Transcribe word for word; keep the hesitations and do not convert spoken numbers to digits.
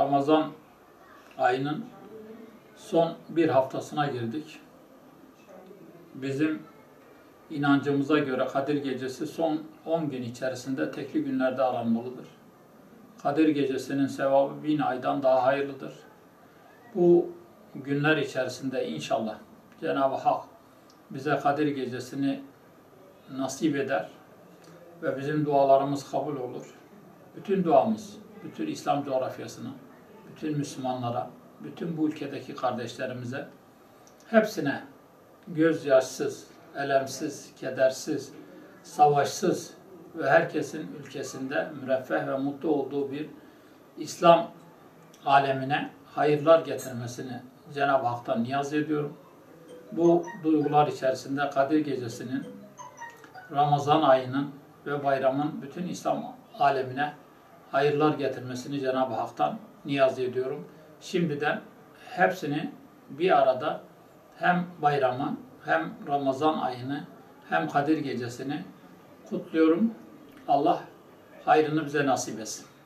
Ramazan ayının son bir haftasına girdik. Bizim inancımıza göre Kadir Gecesi son on gün içerisinde tekli günlerde aranmalıdır. Kadir Gecesi'nin sevabı bin aydan daha hayırlıdır. Bu günler içerisinde inşallah Cenab-ı Hak bize Kadir Gecesi'ni nasip eder ve bizim dualarımız kabul olur. Bütün duamız, bütün İslam coğrafyasına, bütün Müslümanlara, bütün bu ülkedeki kardeşlerimize, hepsine gözyaşsız, elemsiz, kedersiz, savaşsız ve herkesin ülkesinde müreffeh ve mutlu olduğu bir İslam alemine hayırlar getirmesini Cenab-ı Hak'tan niyaz ediyorum. Bu duygular içerisinde Kadir Gecesi'nin, Ramazan ayının ve bayramın bütün İslam alemine hayırlar getirmesini Cenab-ı Hak'tan niyaz ediyorum. Şimdiden hepsini bir arada hem bayramı hem Ramazan ayını hem Kadir Gecesi'ni kutluyorum. Allah hayrını bize nasip etsin.